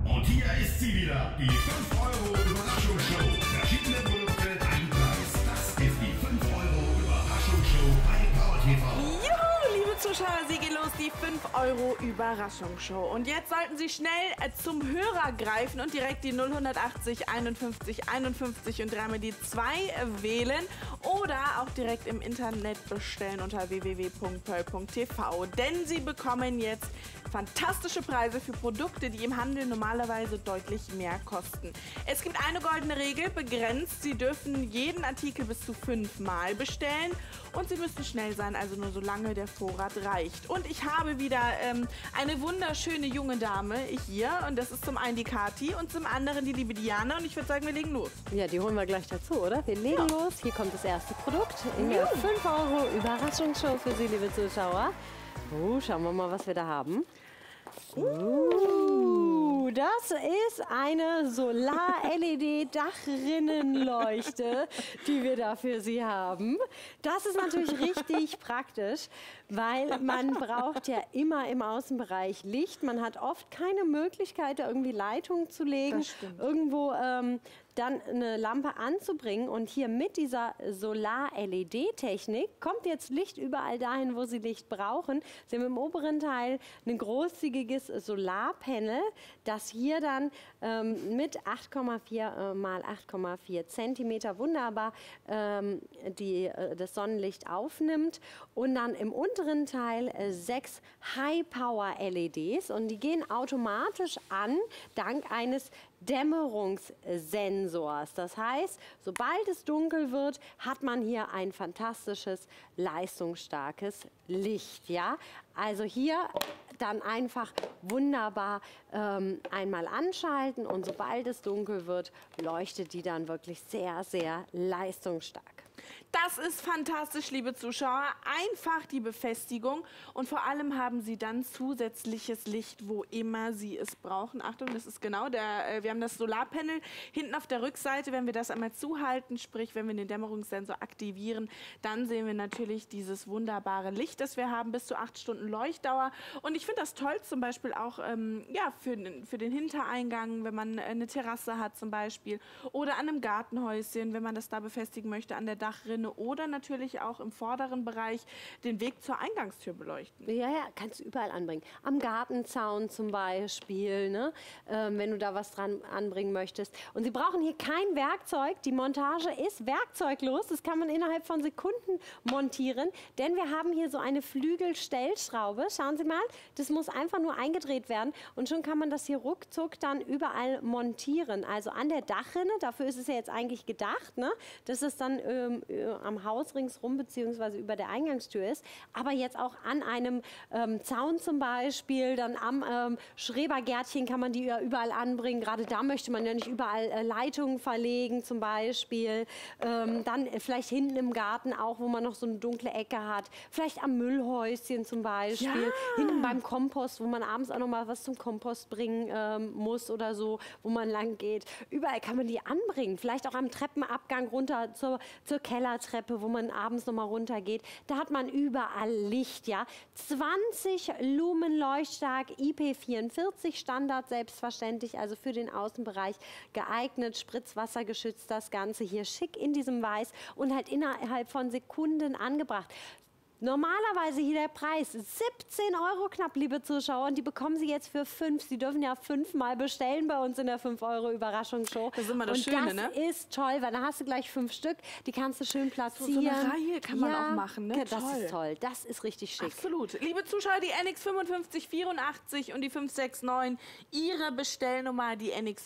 Und hier ist sie wieder, die 5 Euro Überraschungsshow. Verschiedene Produkte, ein Preis. Das ist die 5 Euro Überraschungsshow bei Power TV. Juhu, liebe Zuschauer, sie geht los, die 5 Euro Überraschungsshow. Und jetzt sollten Sie schnell zum Hörer greifen und direkt die 0180 51 51 und dreimal die 2 wählen oder auch direkt im Internet bestellen unter www.pearl.tv. Denn Sie bekommen jetzt fantastische Preise für Produkte, die im Handel normalerweise deutlich mehr kosten. Es gibt eine goldene Regel, begrenzt. Sie dürfen jeden Artikel bis zu 5 Mal bestellen und Sie müssen schnell sein, also nur solange der Vorrat reicht. Und ich habe wieder eine wunderschöne junge Dame hier und das ist zum einen die Kathi und zum anderen die liebe Diana und ich würde sagen, wir legen los. Ja, die holen wir gleich dazu, oder? Wir legen los. Hier kommt das erste Produkt in der 5 Euro Überraschungsshow für Sie, liebe Zuschauer. Schauen wir mal, was wir da haben. Das ist eine Solar-LED-Dachrinnenleuchte, die wir da für Sie haben. Das ist natürlich richtig praktisch, weil man braucht ja immer im Außenbereich Licht. Man hat oft keine Möglichkeit, da irgendwie Leitungen zu legen, irgendwo dann eine Lampe anzubringen. Und hier mit dieser Solar-LED-Technik kommt jetzt Licht überall dahin, wo Sie Licht brauchen. Sie haben im oberen Teil ein großzügiges Solarpanel, das hier dann mit 8,4 mal 8,4 Zentimeter wunderbar das Sonnenlicht aufnimmt. Und dann im unteren Teil 6 High-Power-LEDs und die gehen automatisch an, dank eines Dämmerungssensors. Das heißt, sobald es dunkel wird, hat man hier ein fantastisches, leistungsstarkes Licht. Ja? Also hier dann einfach wunderbar einmal anschalten und sobald es dunkel wird, leuchtet die dann wirklich sehr, sehr leistungsstark. Das ist fantastisch, liebe Zuschauer. Einfach die Befestigung und vor allem haben Sie dann zusätzliches Licht, wo immer Sie es brauchen. Achtung, das ist genau wir haben das Solarpanel hinten auf der Rückseite. Wenn wir das einmal zuhalten, sprich, wenn wir den Dämmerungssensor aktivieren, dann sehen wir natürlich dieses wunderbare Licht, das wir haben, bis zu 8 Stunden Leuchtdauer. Und ich finde das toll, zum Beispiel auch ja, für den Hintereingang, wenn man eine Terrasse hat zum Beispiel oder an einem Gartenhäuschen, wenn man das da befestigen möchte, an der Dachrinne oder natürlich auch im vorderen Bereich den Weg zur Eingangstür beleuchten. Ja, ja, kannst du überall anbringen. Am Gartenzaun zum Beispiel, ne? Wenn du da was dran anbringen möchtest. Und Sie brauchen hier kein Werkzeug. Die Montage ist werkzeuglos. Das kann man innerhalb von Sekunden montieren, denn wir haben hier so eine Flügelstellschraube. Schauen Sie mal, das muss einfach nur eingedreht werden und schon kann man das hier ruckzuck dann überall montieren. Also an der Dachrinne, dafür ist es ja jetzt eigentlich gedacht, ne? Dass es dann am Haus ringsrum bzw. über der Eingangstür ist, aber jetzt auch an einem Zaun zum Beispiel, dann am Schrebergärtchen kann man die ja überall anbringen. Gerade da möchte man ja nicht überall Leitungen verlegen zum Beispiel. Dann vielleicht hinten im Garten auch, wo man noch so eine dunkle Ecke hat. Vielleicht am Müllhäuschen zum Beispiel. Ja. Hinten beim Kompost, wo man abends auch noch mal was zum Kompost bringen muss oder so, wo man lang geht. Überall kann man die anbringen. Vielleicht auch am Treppenabgang runter zur Kellertreppe, wo man abends noch mal runter geht. Da hat man überall Licht, ja. 20 Lumen leuchtstark, IP44 Standard selbstverständlich, also für den Außenbereich geeignet, spritzwassergeschützt das Ganze hier schick in diesem Weiß und halt innerhalb von Sekunden angebracht. Normalerweise hier der Preis 17 Euro knapp, liebe Zuschauer, und die bekommen Sie jetzt für 5. Sie dürfen ja 5 Mal bestellen bei uns in der 5 Euro Überraschungsshow. Das ist immer das Schöne, ne? Das ist toll, weil da hast du gleich 5 Stück, die kannst du schön platzieren. So eine Reihe kann man auch machen, ne? Das ist toll, das ist richtig schick. Absolut. Liebe Zuschauer, die NX 5584 und die 569, Ihre Bestellnummer, die NX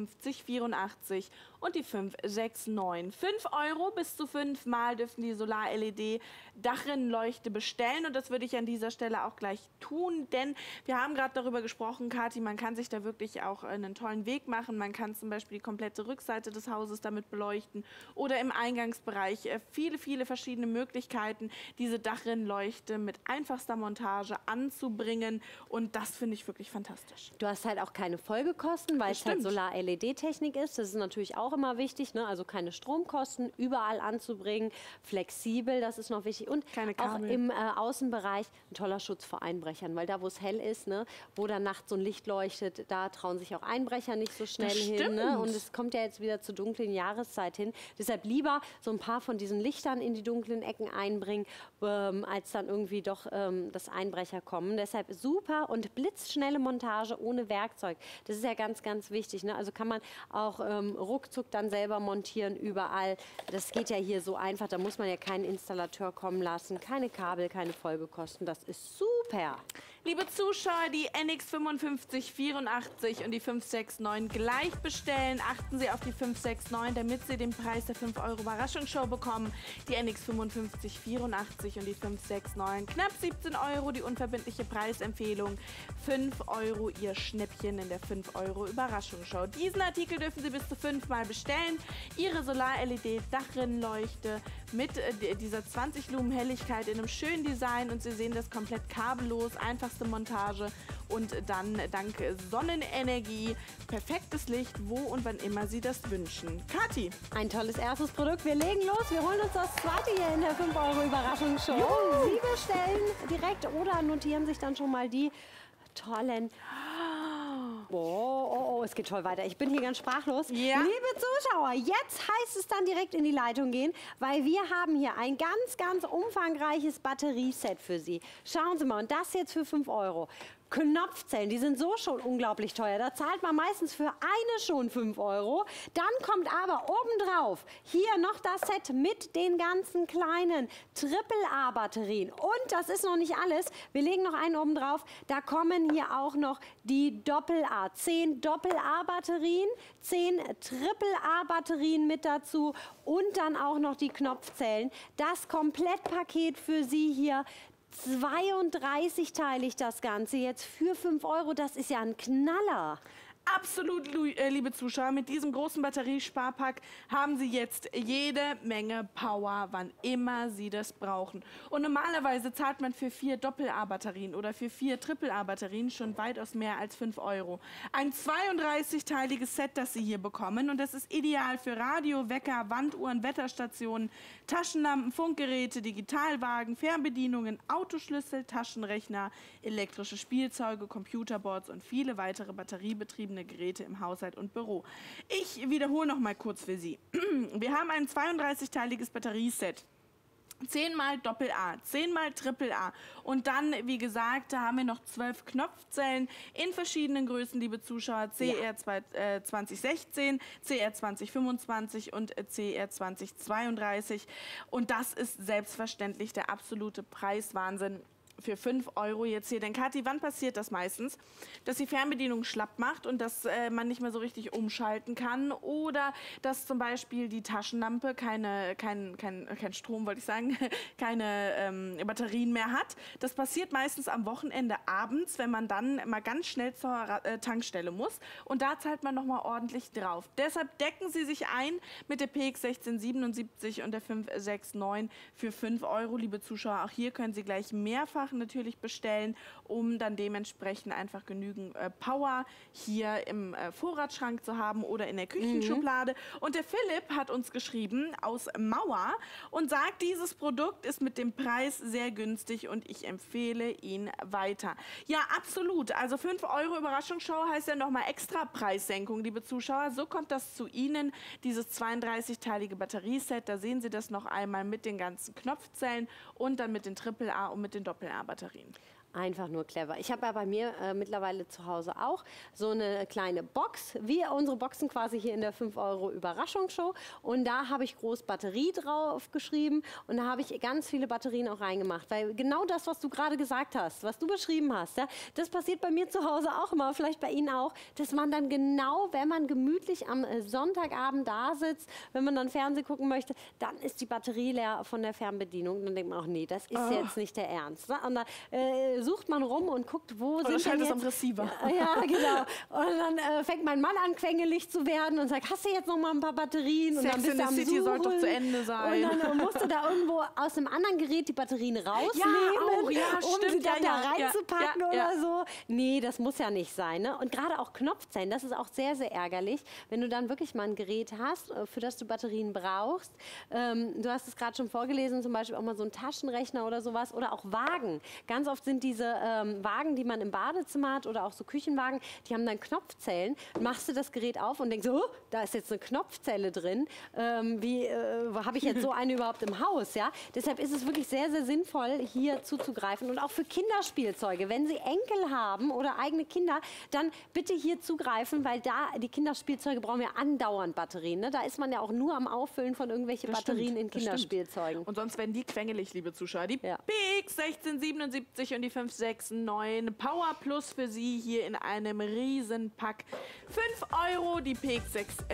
5584 und die 569. 5 Euro bis zu 5 Mal dürfen die Solar-LED-Dachrinnenleuchte bestellen und das würde ich an dieser Stelle auch gleich tun, denn wir haben gerade darüber gesprochen, Kathi, man kann sich da wirklich auch einen tollen Weg machen. Man kann zum Beispiel die komplette Rückseite des Hauses damit beleuchten oder im Eingangsbereich viele, viele verschiedene Möglichkeiten, diese Dachrinnenleuchte mit einfachster Montage anzubringen und das finde ich wirklich fantastisch. Du hast halt auch keine Folgekosten, weil es halt Solar-LED-Technik ist. Das ist natürlich auch auch immer wichtig, ne? Also keine Stromkosten, überall anzubringen, flexibel, das ist noch wichtig. Und Keine auch Kabel. im Außenbereich ein toller Schutz vor Einbrechern, weil da, wo es hell ist, ne, wo dann nachts so ein Licht leuchtet, da trauen sich auch Einbrecher nicht so schnell hin. Ne? stimmt. Und es kommt ja jetzt wieder zur dunklen Jahreszeit hin. Deshalb lieber so ein paar von diesen Lichtern in die dunklen Ecken einbringen, als dann irgendwie doch dass Einbrecher kommen. Deshalb super und blitzschnelle Montage ohne Werkzeug. Das ist ja ganz, ganz wichtig. Ne? Also kann man auch ruckzuck dann selber montieren überall. Das geht ja hier so einfach. Da muss man ja keinen Installateur kommen lassen. Keine Kabel, keine Folgekosten. Das ist super. Liebe Zuschauer, die NX 5584 und die 569 gleich bestellen. Achten Sie auf die 569, damit Sie den Preis der 5 Euro Überraschungsshow bekommen. Die NX 5584 und die 569 knapp 17 Euro, die unverbindliche Preisempfehlung. 5 Euro Ihr Schnäppchen in der 5 Euro Überraschungsshow. Diesen Artikel dürfen Sie bis zu 5-mal bestellen. Ihre Solar-LED-Dachrinnenleuchte mit dieser 20 Lumen Helligkeit in einem schönen Design und Sie sehen das komplett kabellos, einfachste Montage und dann dank Sonnenenergie perfektes Licht, wo und wann immer Sie das wünschen. Kathi, Ein tolles erstes Produkt. Wir legen los. Wir holen uns das zweite hier in der 5 Euro Überraschungsshow. Juhu. Sie bestellen direkt oder notieren sich dann schon mal die tollen... Oh, es geht toll weiter. Ich bin hier ganz sprachlos. Ja. Liebe Zuschauer, jetzt heißt es dann direkt in die Leitung gehen, weil wir haben hier ein ganz, ganz umfangreiches Batterieset für Sie. Schauen Sie mal, und das jetzt für 5 Euro. Knopfzellen, die sind so schon unglaublich teuer. Da zahlt man meistens für eine schon 5 Euro. Dann kommt aber obendrauf hier noch das Set mit den ganzen kleinen Triple-A-Batterien. Und das ist noch nicht alles. Wir legen noch einen oben drauf. Da kommen hier auch noch die Doppel-A. 10 Doppel-A-Batterien, 10 Triple-A-Batterien mit dazu und dann auch noch die Knopfzellen. Das Komplettpaket für Sie hier. 32-teilig das Ganze jetzt für 5 Euro. Das ist ja ein Knaller. absolut, liebe Zuschauer, mit diesem großen Batteriesparpack haben Sie jetzt jede Menge Power, wann immer Sie das brauchen. Und normalerweise zahlt man für 4 Doppel-A-Batterien oder für 4 Triple-A-Batterien schon weitaus mehr als 5 Euro. Ein 32-teiliges Set, das Sie hier bekommen, und das ist ideal für Radio, Wecker, Wanduhren, Wetterstationen, Taschenlampen, Funkgeräte, Digitalwagen, Fernbedienungen, Autoschlüssel, Taschenrechner, elektrische Spielzeuge, Computerboards und viele weitere batteriebetriebene Geräte im Haushalt und Büro. Ich wiederhole noch mal kurz für Sie. Wir haben ein 32-teiliges Batterieset. 10-mal Doppel-A, 10-mal Triple-A und dann, wie gesagt, da haben wir noch 12 Knopfzellen in verschiedenen Größen, liebe Zuschauer, CR 2016, CR 2025 und CR 2032 und das ist selbstverständlich der absolute Preiswahnsinn für 5 Euro jetzt hier. Denn Kathi, wann passiert das meistens? Dass die Fernbedienung schlapp macht und dass man nicht mehr so richtig umschalten kann oder dass zum Beispiel die Taschenlampe kein Strom, wollte ich sagen, keine Batterien mehr hat. Das passiert meistens am Wochenende abends, wenn man dann mal ganz schnell zur Tankstelle muss und da zahlt man nochmal ordentlich drauf. Deshalb decken Sie sich ein mit der PX 1677 und der 569 für 5 Euro, liebe Zuschauer. Auch hier können Sie gleich mehrfach natürlich bestellen, um dann dementsprechend einfach genügend Power hier im Vorratsschrank zu haben oder in der Küchenschublade. Und der Philipp hat uns geschrieben aus Mauer und sagt, dieses Produkt ist mit dem Preis sehr günstig und ich empfehle ihn weiter. Ja, absolut. Also 5 Euro Überraschungsshow heißt ja nochmal extra Preissenkung, liebe Zuschauer. So kommt das zu Ihnen, dieses 32-teilige Batterieset. Da sehen Sie das noch einmal mit den ganzen Knopfzellen und dann mit den Triple-A und mit den Doppel-A-Batterien. Einfach nur clever. Ich habe ja bei mir mittlerweile zu Hause auch so eine kleine Box, wie unsere Boxen quasi hier in der 5 Euro Überraschungsshow. Und da habe ich groß Batterie drauf geschrieben und da habe ich ganz viele Batterien auch reingemacht. Weil genau das, was du gerade gesagt hast, was du beschrieben hast, ja, das passiert bei mir zu Hause auch immer, vielleicht bei Ihnen auch, dass man dann genau, wenn man gemütlich am Sonntagabend da sitzt, wenn man dann Fernsehen gucken möchte, dann ist die Batterie leer von der Fernbedienung. Dann denkt man auch, nee, das ist jetzt nicht der Ernst. Ne? Und dann, sucht man rum und guckt, wo sind denn es jetzt... am Receiver. Ja, genau. Und dann fängt mein Mann an, quengelig zu werden und sagt, hast du jetzt noch mal ein paar Batterien? Und Sex dann bist in du the am City sollte doch Suchen. zu Ende sein. Und dann musst du da irgendwo aus einem anderen Gerät die Batterien rausnehmen, auch, ja, um sie stimmt, dann ja, da reinzupacken ja, oder so. Nee, das muss ja nicht sein. Ne? Und gerade auch Knopfzellen, das ist auch sehr, sehr ärgerlich, wenn du dann wirklich mal ein Gerät hast, für das du Batterien brauchst. Du hast es gerade schon vorgelesen, zum Beispiel auch mal so ein Taschenrechner oder sowas oder auch Wagen. Ganz oft sind diese Wagen, die man im Badezimmer hat oder auch so Küchenwagen, die haben dann Knopfzellen. Machst du das Gerät auf und denkst, oh, da ist jetzt eine Knopfzelle drin. Habe ich jetzt so eine überhaupt im Haus? Ja? Deshalb ist es wirklich sehr, sehr sinnvoll, hier zuzugreifen. Und auch für Kinderspielzeuge. Wenn Sie Enkel haben oder eigene Kinder, dann bitte hier zugreifen, weil da die Kinderspielzeuge brauchen ja andauernd Batterien. Ne? Da ist man ja auch nur am Auffüllen von irgendwelchen Batterien in Kinderspielzeugen. Und sonst werden die quengelig, liebe Zuschauer. Die Ja. PX 1677 und die 569 Power Plus für Sie hier in einem Riesenpack. 5 Euro die PX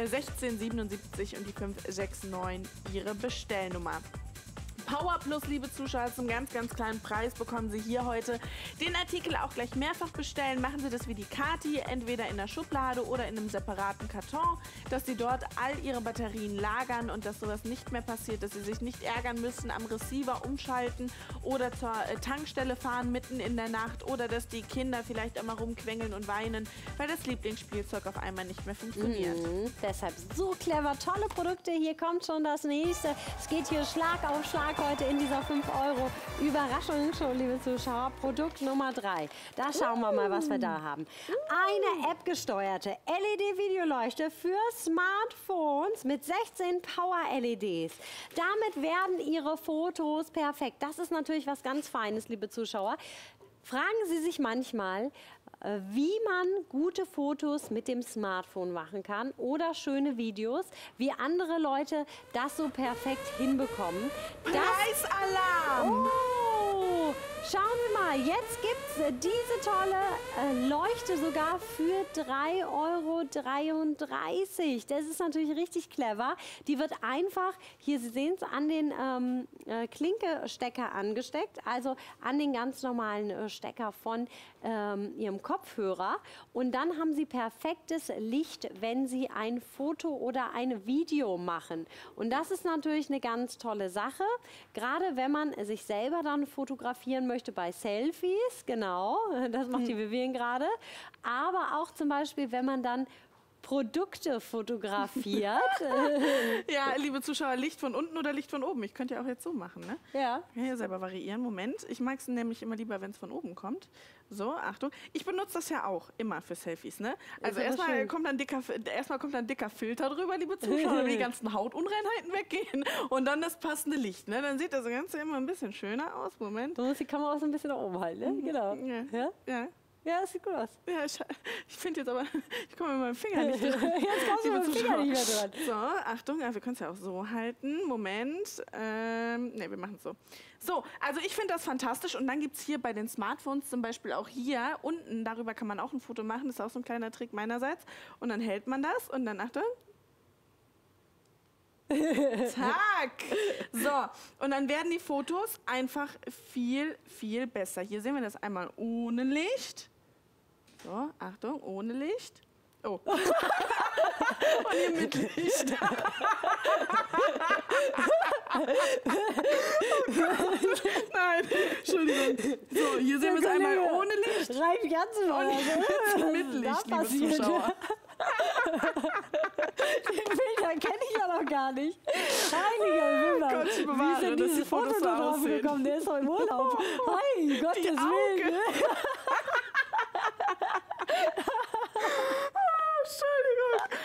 1677 und die 569 Ihre Bestellnummer. Power Plus, liebe Zuschauer, zum ganz, ganz kleinen Preis bekommen Sie hier heute den Artikel auch gleich mehrfach bestellen. Machen Sie das wie die Kathi, entweder in der Schublade oder in einem separaten Karton, dass Sie dort all Ihre Batterien lagern und dass sowas nicht mehr passiert, dass Sie sich nicht ärgern müssen, am Receiver umschalten oder zur Tankstelle fahren mitten in der Nacht oder dass die Kinder vielleicht einmal rumquengeln und weinen, weil das Lieblingsspielzeug auf einmal nicht mehr funktioniert. Deshalb so clever, tolle Produkte. Hier kommt schon das nächste. Es geht hier Schlag auf Schlag heute in dieser 5 Euro Überraschungsshow, liebe Zuschauer. Produkt Nummer 3. Da schauen wir mal, was wir da haben. Eine App-gesteuerte LED-Videoleuchte für Smartphones mit 16 Power-LEDs. Damit werden Ihre Fotos perfekt. Das ist natürlich was ganz Feines, liebe Zuschauer. Fragen Sie sich manchmal, wie man gute Fotos mit dem Smartphone machen kann oder schöne Videos, wie andere Leute das so perfekt hinbekommen. Preisalarm! Oh, schauen wir mal, jetzt gibt es diese tolle Leuchte sogar für 3,33 Euro. Das ist natürlich richtig clever. Die wird einfach, hier Sie sehen es, an den Klinke-Stecker angesteckt, also an den ganz normalen Stecker von Ihrem Kopfhörer. Und dann haben Sie perfektes Licht, wenn Sie ein Foto oder ein Video machen. Und das ist natürlich eine ganz tolle Sache, gerade wenn man sich selber dann fotografieren möchte bei Selfies, genau, das macht die Vivian gerade, aber auch zum Beispiel, wenn man dann Produkte fotografiert. Ja, liebe Zuschauer, Licht von unten oder Licht von oben? Ich könnte ja auch jetzt so machen, ne? Ja. Ich kann hier selber variieren. Moment, ich mag es nämlich immer lieber, wenn es von oben kommt. So, Achtung. Ich benutze das ja auch immer für Selfies, ne? Also erstmal kommt dann dicker Filter drüber, liebe Zuschauer, damit die ganzen Hautunreinheiten weggehen. Und dann das passende Licht, ne? Dann sieht das Ganze immer ein bisschen schöner aus. Moment. Du musst die Kamera auch so ein bisschen nach oben halten, ne? Genau. Ja. Ja. Ja, das sieht gut aus. Ja, ich finde jetzt aber, ich komme mit meinem Finger nicht dran. Jetzt kommst du mit dem Finger nicht mehr dran. So, Achtung, ja, wir können es ja auch so halten. Moment. Ne, wir machen es so. So, also ich finde das fantastisch. Und dann gibt es hier bei den Smartphones zum Beispiel auch hier unten, darüber kann man auch ein Foto machen. Das ist auch so ein kleiner Trick meinerseits. Und dann hält man das und dann, Achtung. Zack! So, und dann werden die Fotos einfach viel, viel besser. Hier sehen wir das einmal ohne Licht. So, Achtung, ohne Licht. Oh. Und hier mit Licht. Nein, Entschuldigung. So, hier sehen wir es einmal ohne Licht. Rein ganz mal. Und mit Licht, liebe Zuschauer. Den Bilder kenne ich ja noch gar nicht. Heiliger Himmel. Gott, ich bewahre, wie sind dass diese die Fotos Fotos so da drauf aussehen. gekommen? Der ist doch im Urlaub. Hey, Gottes Willen. Ne? Entschuldigung.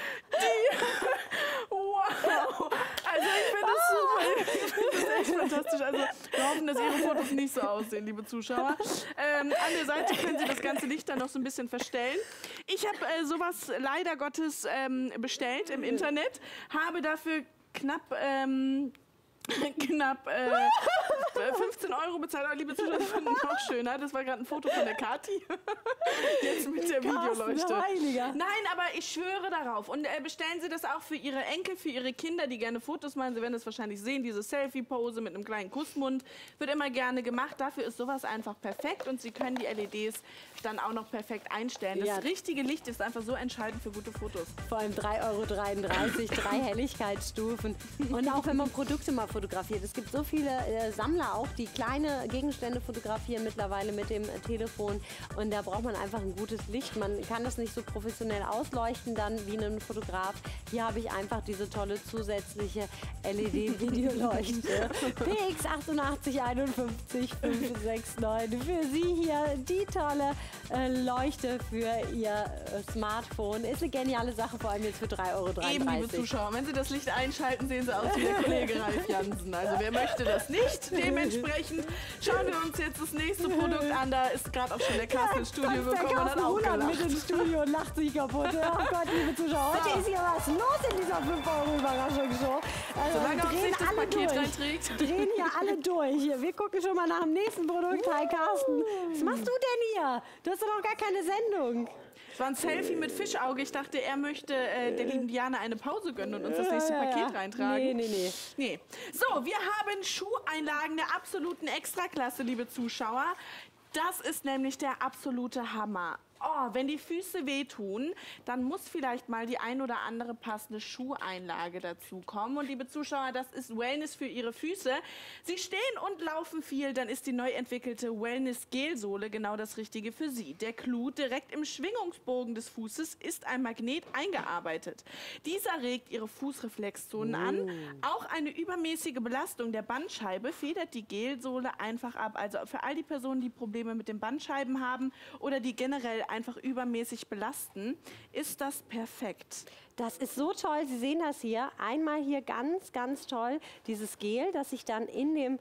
Wow. Also ich finde das super. Ich finde das echt fantastisch. Also wir hoffen, dass Ihre Fotos nicht so aussehen, liebe Zuschauer. An der Seite können Sie das ganze Licht dann noch so ein bisschen verstellen. Ich habe sowas leider Gottes bestellt im Internet, habe dafür knapp 15 € bezahlt, aber liebe Zuschauer, das fand ich noch schöner. Das war gerade ein Foto von der Kathi. Jetzt mit der Videoleuchte. Heiliger. Nein, aber ich schwöre darauf. Und bestellen Sie das auch für Ihre Enkel, für Ihre Kinder, die gerne Fotos machen. Sie werden das wahrscheinlich sehen, diese Selfie-Pose mit einem kleinen Kussmund. Wird immer gerne gemacht. Dafür ist sowas einfach perfekt. Und Sie können die LEDs dann auch noch perfekt einstellen. Das richtige Licht ist einfach so entscheidend für gute Fotos. Vor allem 3,33 €, 3 Helligkeitsstufen. Und auch wenn man Produkte mal fotografiert. Es gibt so viele Sammler auch, die kleine Gegenstände fotografieren mittlerweile mit dem Telefon. Und da braucht man einfach ein gutes Licht. Man kann das nicht so professionell ausleuchten dann wie ein Fotograf. Hier habe ich einfach diese tolle zusätzliche LED-Videoleuchte. PX 8851 569. Für Sie hier die tolle Leuchte für Ihr Smartphone. Ist eine geniale Sache, vor allem jetzt für 3,33 €. Eben, liebe Zuschauer, wenn Sie das Licht einschalten, sehen Sie aus wie der Kollege Ralf Jansen. Also wer möchte das nicht? Dementsprechend schauen wir uns jetzt das nächste Produkt an. Da ist gerade auch schon der Carsten ins Studio gekommen und hat auch gelacht. Mit ins Studio und lacht sich kaputt. Oh Gott, liebe Zuschauer, heute ist hier was los in dieser 5-€ Überraschungsshow. Also Solange auch sich das Paket reinträgt. Drehen hier alle durch. Wir gucken schon mal nach dem nächsten Produkt. Hi Carsten, was machst du denn hier? Du hast doch noch gar keine Sendung. Es war ein Selfie mit Fischauge. Ich dachte, er möchte der lieben Diana eine Pause gönnen und uns das nächste Paket reintragen. Nee. So, wir haben Schuheinlagen der absoluten Extraklasse, liebe Zuschauer. Das ist nämlich der absolute Hammer. Oh, wenn die Füße wehtun, dann muss vielleicht mal die ein oder andere passende Schuheinlage dazu kommen. Und liebe Zuschauer, das ist Wellness für Ihre Füße. Sie stehen und laufen viel, dann ist die neu entwickelte Wellness-Gelsohle genau das Richtige für Sie. Der Clou direkt im Schwingungsbogen des Fußes ist ein Magnet eingearbeitet. Dieser regt Ihre Fußreflexzonen an. Auch eine übermäßige Belastung der Bandscheibe federt die Gelsohle einfach ab. Also für all die Personen, die Probleme mit den Bandscheiben haben oder die generell einfach übermäßig belasten, ist das perfekt. Das ist so toll. Sie sehen das hier. Einmal hier ganz, ganz toll, dieses Gel, das sich dann in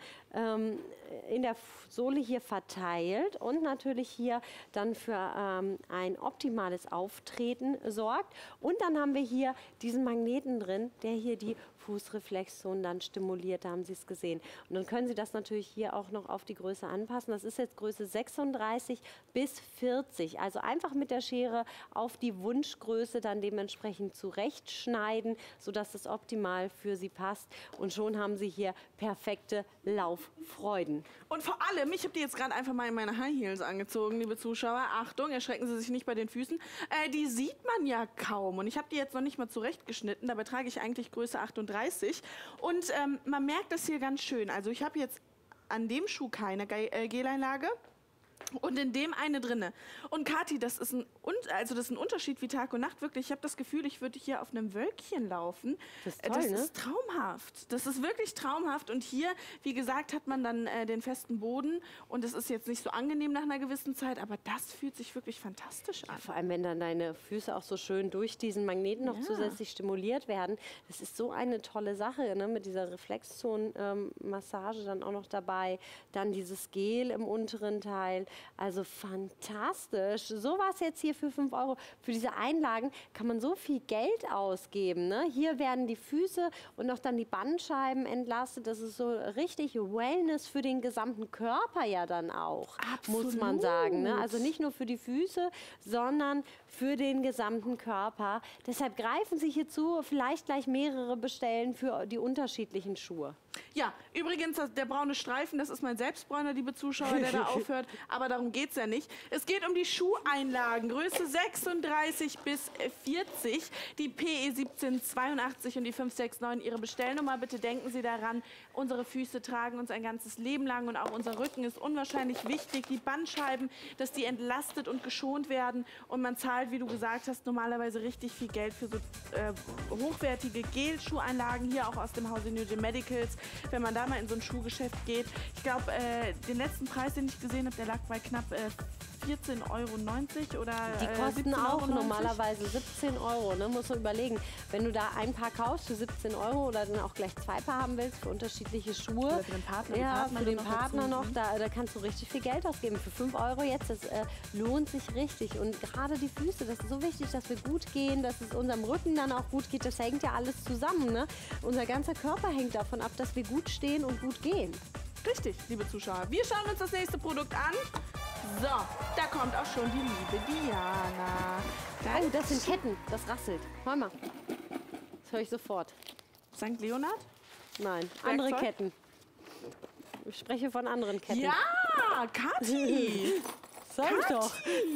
der Sohle hier verteilt und natürlich hier dann für ein optimales Auftreten sorgt. Und dann haben wir hier diesen Magneten drin, der hier die Fußreflexzonen dann stimuliert, da haben Sie es gesehen. Und dann können Sie das natürlich hier auch noch auf die Größe anpassen. Das ist jetzt Größe 36 bis 40. Also einfach mit der Schere auf die Wunschgröße dann dementsprechend zurechtschneiden, sodass es optimal für Sie passt. Und schon haben Sie hier perfekte Lauffreuden. Und vor allem, ich habe die jetzt gerade einfach mal in meine High Heels angezogen, liebe Zuschauer. Achtung, erschrecken Sie sich nicht bei den Füßen. Die sieht man ja kaum. Und ich habe die jetzt noch nicht mal zurechtgeschnitten. Dabei trage ich eigentlich Größe 38. Und man merkt das hier ganz schön. Also ich habe jetzt an dem Schuh keine Geleinlage. Und in dem eine drinne. Und Kathi, das ist ein Unterschied wie Tag und Nacht. Wirklich, ich habe das Gefühl, ich würde hier auf einem Wölkchen laufen. Das ist toll, ist traumhaft. Das ist wirklich traumhaft. Und hier, wie gesagt, hat man dann den festen Boden. Und es ist jetzt nicht so angenehm nach einer gewissen Zeit, aber das fühlt sich wirklich fantastisch an. Ja, vor allem, wenn dann deine Füße auch so schön durch diesen Magneten noch zusätzlich stimuliert werden. Das ist so eine tolle Sache, ne? Mit dieser Reflexzonenmassage dann auch noch dabei. Dann dieses Gel im unteren Teil. Also fantastisch. So was jetzt hier für 5 €. Für diese Einlagen kann man so viel Geld ausgeben. Ne? Hier werden die Füße und auch dann die Bandscheiben entlastet. Das ist so richtig Wellness für den gesamten Körper ja dann auch, muss man sagen. Ne? Also nicht nur für die Füße, sondern für den gesamten Körper. Deshalb greifen Sie hierzu, vielleicht gleich mehrere bestellen für die unterschiedlichen Schuhe. Ja, übrigens, der braune Streifen, das ist mein Selbstbräuner, liebe Zuschauer, der da aufhört. Aber darum geht es ja nicht. Es geht um die Schuheinlagen, Größe 36 bis 40, die PE 1782 und die 569. Ihre Bestellnummer, bitte denken Sie daran, unsere Füße tragen uns ein ganzes Leben lang und auch unser Rücken ist unwahrscheinlich wichtig. Die Bandscheiben, dass die entlastet und geschont werden und man zahlt, wie du gesagt hast, normalerweise richtig viel Geld für so hochwertige Gel-Schuheinlagen, hier auch aus dem Hause New Gym Medicals. Wenn man da mal in so ein Schuhgeschäft geht. Ich glaube, den letzten Preis, den ich gesehen habe, der lag bei knapp 14,90 € oder die kosten auch normalerweise 17 €, ne? Muss man überlegen. Wenn du da ein Paar kaufst für 17 € oder dann auch gleich 2 Paar haben willst für unterschiedliche Schuhe. Oder für den Partner. Ja, für den Partner noch. Da kannst du richtig viel Geld ausgeben. Für 5 € jetzt, das lohnt sich richtig. Und gerade die Füße, das ist so wichtig, dass wir gut gehen, dass es unserem Rücken dann auch gut geht. Das hängt ja alles zusammen, ne? Unser ganzer Körper hängt davon ab, dass wir gut stehen und gut gehen. Richtig, liebe Zuschauer. Wir schauen uns das nächste Produkt an. So, da kommt auch schon die liebe Diana. Oh, das sind Ketten. Das rasselt. Hör mal. Das höre ich sofort. St. Leonhard? Nein, andere Werkzeug? Ketten. Ich spreche von anderen Ketten. Ja, Kathi. Sag ich doch.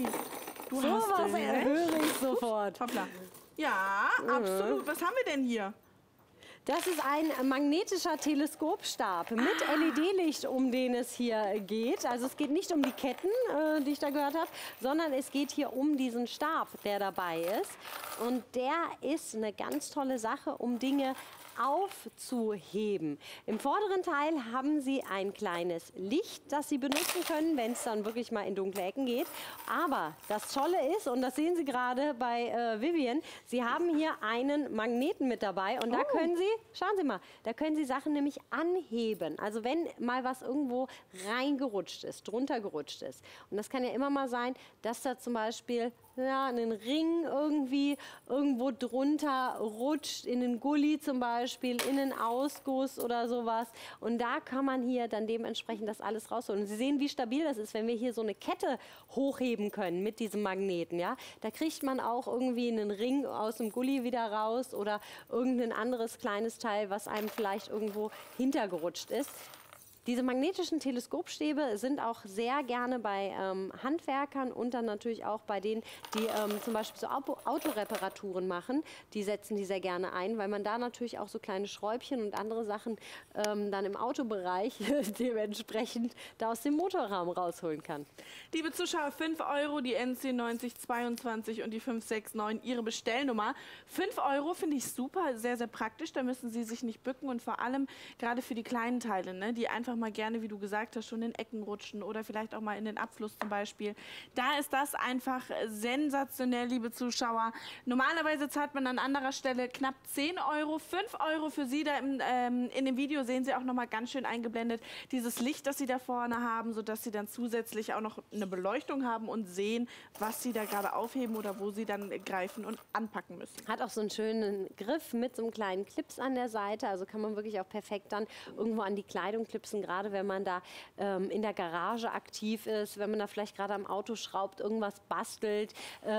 Du So hast was recht. höre ich sofort. Hoppla. Ja, absolut. Was haben wir denn hier? Das ist ein magnetischer Teleskopstab mit LED-Licht, um den es hier geht. Also es geht nicht um die Ketten, die ich da gehört habe, sondern es geht hier um diesen Stab, der dabei ist. Und der ist eine ganz tolle Sache, um Dinge aufzuheben. Im vorderen Teil haben Sie ein kleines Licht, das Sie benutzen können, wenn es dann wirklich mal in dunkle Ecken geht. Aber das Tolle ist, und das sehen Sie gerade bei Vivian, Sie haben hier einen Magneten mit dabei und da können Sie, schauen Sie mal, da können Sie Sachen nämlich anheben. Also wenn mal was irgendwo reingerutscht ist, drunter gerutscht ist. Und das kann ja immer mal sein, dass da zum Beispiel einen Ring irgendwie irgendwo drunter rutscht, in den Gully zum Beispiel, in den Ausguss oder sowas. Und da kann man hier dann dementsprechend das alles rausholen. Und Sie sehen, wie stabil das ist, wenn wir hier so eine Kette hochheben können mit diesem Magneten. Ja? Da kriegt man auch irgendwie einen Ring aus dem Gully wieder raus oder irgendein anderes kleines Teil, was einem vielleicht irgendwo hintergerutscht ist. Diese magnetischen Teleskopstäbe sind auch sehr gerne bei Handwerkern und dann natürlich auch bei denen, die zum Beispiel so Autoreparaturen machen. Die setzen die sehr gerne ein, weil man da natürlich auch so kleine Schräubchen und andere Sachen dann im Autobereich dementsprechend da aus dem Motorraum rausholen kann. Liebe Zuschauer, 5 Euro, die NC 9022 und die 569, Ihre Bestellnummer. 5 Euro finde ich super, sehr, sehr praktisch. Da müssen Sie sich nicht bücken und vor allem gerade für die kleinen Teile, ne, die einfach mal gerne, wie du gesagt hast, schon in Ecken rutschen oder vielleicht auch mal in den Abfluss zum Beispiel. Da ist das einfach sensationell, liebe Zuschauer. Normalerweise zahlt man an anderer Stelle knapp 10 Euro. 5 Euro für Sie da in dem Video sehen Sie auch noch mal ganz schön eingeblendet dieses Licht, das Sie da vorne haben, sodass Sie dann zusätzlich auch noch eine Beleuchtung haben und sehen, was Sie da gerade aufheben oder wo Sie dann greifen und anpacken müssen. Hat auch so einen schönen Griff mit so einem kleinen Clips an der Seite, also kann man wirklich auch perfekt dann irgendwo an die Kleidung klipsen, gerade wenn man da in der Garage aktiv ist, wenn man da vielleicht gerade am Auto schraubt, irgendwas bastelt,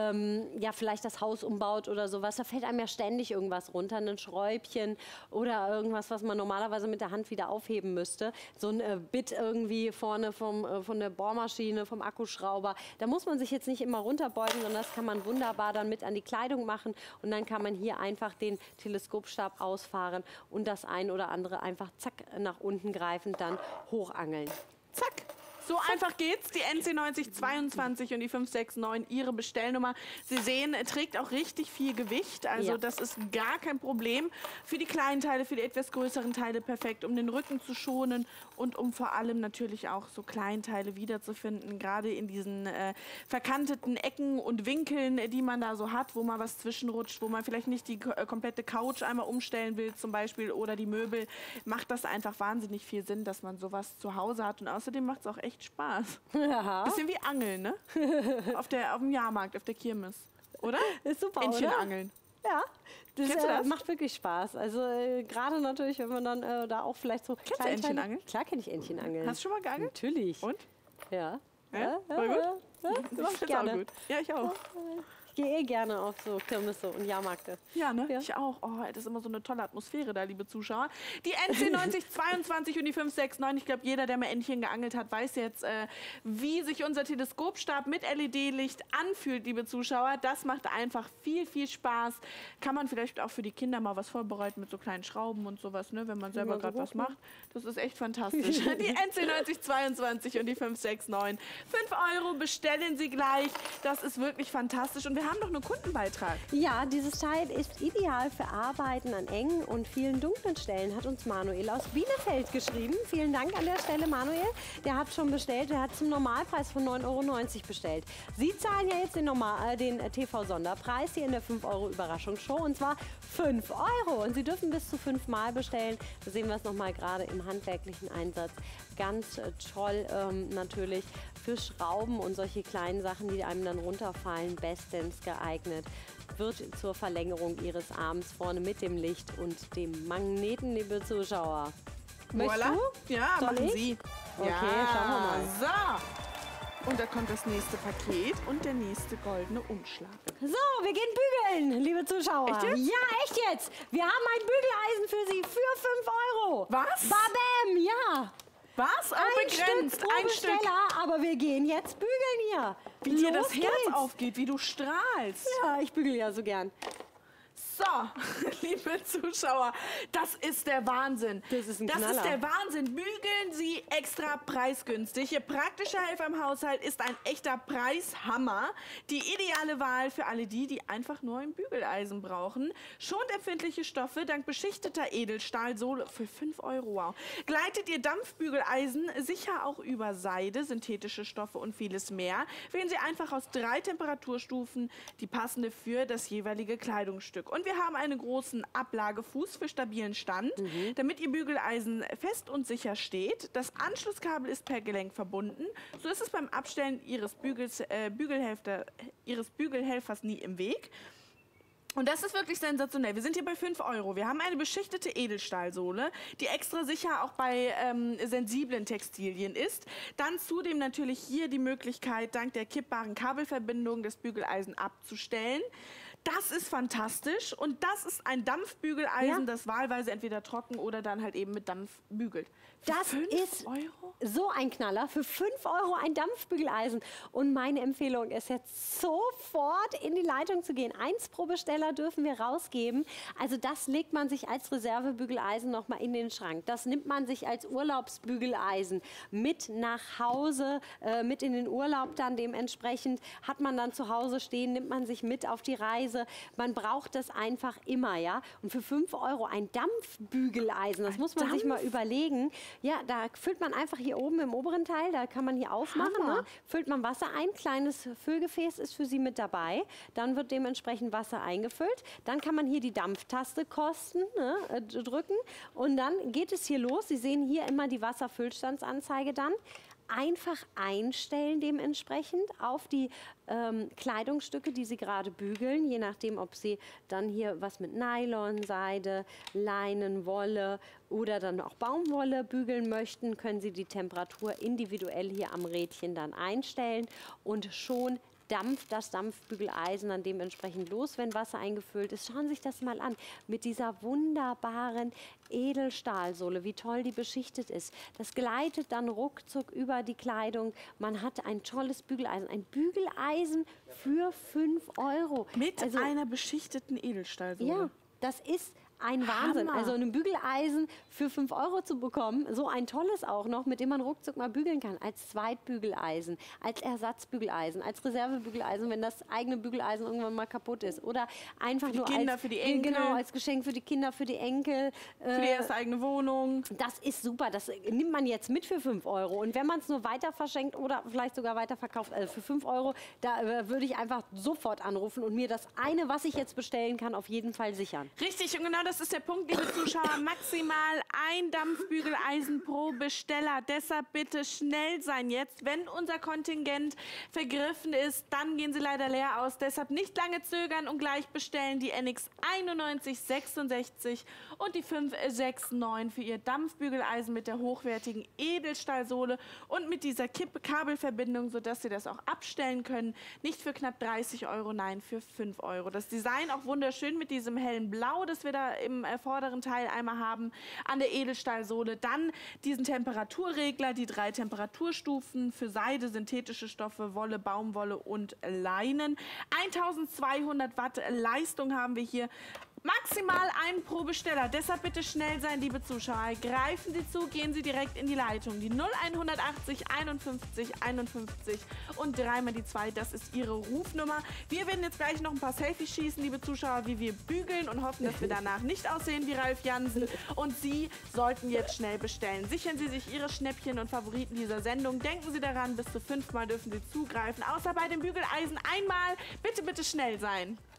ja vielleicht das Haus umbaut oder sowas, da fällt einem ja ständig irgendwas runter, ein Schräubchen oder irgendwas, was man normalerweise mit der Hand wieder aufheben müsste, so ein Bit irgendwie vorne von der Bohrmaschine, vom Akkuschrauber, da muss man sich jetzt nicht immer runterbeugen, sondern das kann man wunderbar dann mit an die Kleidung machen und dann kann man hier einfach den Teleskopstab ausfahren und das ein oder andere einfach zack nach unten greifend dann hochangeln. Zack! So einfach geht's. Die NC 9022 und die 569, Ihre Bestellnummer. Sie sehen, trägt auch richtig viel Gewicht. Also Ja. das ist gar kein Problem. Für die kleinen Teile, für die etwas größeren Teile perfekt, um den Rücken zu schonen und um vor allem natürlich auch so Kleinteile wiederzufinden. Gerade in diesen verkanteten Ecken und Winkeln, die man da so hat, wo mal was zwischenrutscht, wo man vielleicht nicht die komplette Couch einmal umstellen will zum Beispiel oder die Möbel, macht das einfach wahnsinnig viel Sinn, dass man sowas zu Hause hat. Und außerdem macht es auch echt Spaß. Ja. Bisschen wie Angeln, ne? auf dem Jahrmarkt, auf der Kirmes. Oder? Ist super, Entchen oder? angeln. Ja, das, Kennst du das? macht wirklich Spaß. Also gerade natürlich, wenn man dann da auch vielleicht so Kennst du Kleinteile- Entchenangeln? Klar kenne ich Entchenangeln. Hast du schon mal geangelt? Natürlich. Und? Ja. Ja? War gut? Ja, Ich mach ich find's gerne. auch gut. Ja, ich auch. Ich gehe eh gerne auf so Kirmesse und Jahrmärkte. Ja, ne? Ja. Ich auch. Oh, das ist immer so eine tolle Atmosphäre da, liebe Zuschauer. Die NC 9022 und die 569. Ich glaube, jeder, der mal Entchen geangelt hat, weiß jetzt, wie sich unser Teleskopstab mit LED-Licht anfühlt, liebe Zuschauer. Das macht einfach viel, viel Spaß. Kann man vielleicht auch für die Kinder mal was vorbereiten mit so kleinen Schrauben und sowas, ne? Wenn man selber Ja, so gerade was gut, ne? macht. Das ist echt fantastisch. Die NC 9022 und die 569. 5 Euro bestellen Sie gleich. Das ist wirklich fantastisch. Und wir haben noch einen Kundenbeitrag. Ja, dieses Teil ist ideal für Arbeiten an engen und vielen dunklen Stellen, hat uns Manuel aus Bielefeld geschrieben. Vielen Dank an der Stelle, Manuel. Der hat schon bestellt, der hat zum Normalpreis von 9,90 Euro bestellt. Sie zahlen ja jetzt den TV-Sonderpreis hier in der 5 Euro Überraschungsshow und zwar 5 Euro. Und Sie dürfen bis zu 5 Mal bestellen. Da sehen wir es nochmal gerade im handwerklichen Einsatz. Ganz toll natürlich für Schrauben und solche kleinen Sachen, die einem dann runterfallen, bestens geeignet. Wird zur Verlängerung Ihres Arms vorne mit dem Licht und dem Magneten, liebe Zuschauer. Möchtest Voilà. du? Ja, Soll machen ich? Sie. Okay, ja. schauen wir mal. So. Und da kommt das nächste Paket und der nächste goldene Umschlag. So, wir gehen bügeln, liebe Zuschauer. Echt jetzt? Ja, echt jetzt. Wir haben ein Bügeleisen für Sie für 5 Euro. Was? Babem, ja. Was? Ein Begrenzt. Stück pro Besteller, aber wir gehen jetzt bügeln hier. Wie dir Los das Herz geht's. aufgeht, wie du strahlst. Ja, ich bügel ja so gern. So, liebe Zuschauer, das ist der Wahnsinn. Das ist ein Das Knaller. ist der Wahnsinn. Bügeln Sie extra preisgünstig. Ihr praktischer Helfer im Haushalt ist ein echter Preishammer. Die ideale Wahl für alle die, die einfach nur ein Bügeleisen brauchen. Schont empfindliche Stoffe dank beschichteter Edelstahlsohle für 5 Euro. Wow. Gleitet Ihr Dampfbügeleisen sicher auch über Seide, synthetische Stoffe und vieles mehr. Wählen Sie einfach aus 3 Temperaturstufen die passende für das jeweilige Kleidungsstück. Und wir haben einen großen Ablagefuß für stabilen Stand, damit Ihr Bügeleisen fest und sicher steht. Das Anschlusskabel ist per Gelenk verbunden. So ist es beim Abstellen Ihres Bügelhelfers nie im Weg. Und das ist wirklich sensationell. Wir sind hier bei 5 Euro. Wir haben eine beschichtete Edelstahlsohle, die extra sicher auch bei sensiblen Textilien ist. Dann zudem natürlich hier die Möglichkeit, dank der kippbaren Kabelverbindung das Bügeleisen abzustellen. Das ist fantastisch und das ist ein Dampfbügeleisen, Ja. das wahlweise entweder trocken oder dann halt eben mit Dampf bügelt. Für Das 5 ist Euro? so ein Knaller. Für 5 Euro ein Dampfbügeleisen. Und meine Empfehlung ist jetzt sofort in die Leitung zu gehen. 1 pro Besteller dürfen wir rausgeben. Also das legt man sich als Reservebügeleisen noch mal in den Schrank. Das nimmt man sich als Urlaubsbügeleisen mit nach Hause, mit in den Urlaub dann dementsprechend. Hat man dann zu Hause stehen, nimmt man sich mit auf die Reise. Man braucht das einfach immer, ja. Und für 5 Euro ein Dampfbügeleisen, das muss man sich mal überlegen. Ja, da füllt man einfach hier oben im oberen Teil, da kann man hier aufmachen, Hammer. ne? Füllt man Wasser ein, kleines Füllgefäß ist für Sie mit dabei. Dann wird dementsprechend Wasser eingefüllt. Dann kann man hier die Dampftaste drücken und dann geht es hier los. Sie sehen hier immer die Wasserfüllstandsanzeige dann. Einfach einstellen dementsprechend auf die Kleidungsstücke, die Sie gerade bügeln, je nachdem, ob Sie dann hier was mit Nylon, Seide, Leinen, Wolle oder dann auch Baumwolle bügeln möchten, können Sie die Temperatur individuell hier am Rädchen dann einstellen und schon dampft das Dampfbügeleisen dann dementsprechend los, wenn Wasser eingefüllt ist. Schauen Sie sich das mal an, mit dieser wunderbaren Edelstahlsohle, wie toll die beschichtet ist. Das gleitet dann ruckzuck über die Kleidung. Man hat ein tolles Bügeleisen, ein Bügeleisen für 5 Euro. Mit Also, einer beschichteten Edelstahlsohle. ja, das ist ein Wahnsinn. Hammer. Also ein Bügeleisen für 5 Euro zu bekommen, so ein tolles auch noch, mit dem man ruckzuck mal bügeln kann, als Zweitbügeleisen, als Ersatzbügeleisen, als Reservebügeleisen, wenn das eigene Bügeleisen irgendwann mal kaputt ist. Oder einfach Für die nur Kinder, als, für die Enkel. Genau, als Geschenk für die Kinder, für die Enkel. Für die erste eigene Wohnung. Das ist super, das nimmt man jetzt mit für 5 Euro. Und wenn man es nur weiter verschenkt oder vielleicht sogar weiter verkauft, also für 5 Euro, da würde ich einfach sofort anrufen und mir das eine, was ich jetzt bestellen kann, auf jeden Fall sichern. Richtig, und genau das ist der Punkt, liebe Zuschauer. Maximal ein Dampfbügeleisen pro Besteller. Deshalb bitte schnell sein jetzt. Wenn unser Kontingent vergriffen ist, dann gehen Sie leider leer aus. Deshalb nicht lange zögern und gleich bestellen die NX 9166 und die 569 für Ihr Dampfbügeleisen mit der hochwertigen Edelstahlsohle und mit dieser Kabelverbindung, sodass Sie das auch abstellen können. Nicht für knapp 30 Euro, nein, für 5 Euro. Das Design auch wunderschön mit diesem hellen Blau, das wir da im vorderen Teil einmal haben, an der Edelstahlsohle. Dann diesen Temperaturregler, die 3 Temperaturstufen für Seide, synthetische Stoffe, Wolle, Baumwolle und Leinen. 1200 Watt Leistung haben wir hier. Maximal ein pro Besteller. Deshalb bitte schnell sein, liebe Zuschauer. Greifen Sie zu, gehen Sie direkt in die Leitung. Die 0180 51 51 und 3 die 2, das ist Ihre Rufnummer. Wir werden jetzt gleich noch ein paar Selfies schießen, liebe Zuschauer, wie wir bügeln und hoffen, dass wir danach nicht aussehen wie Ralf Jansen. Und Sie sollten jetzt schnell bestellen. Sichern Sie sich Ihre Schnäppchen und Favoriten dieser Sendung. Denken Sie daran, bis zu 5-mal dürfen Sie zugreifen. Außer bei dem Bügeleisen einmal. Bitte, bitte schnell sein.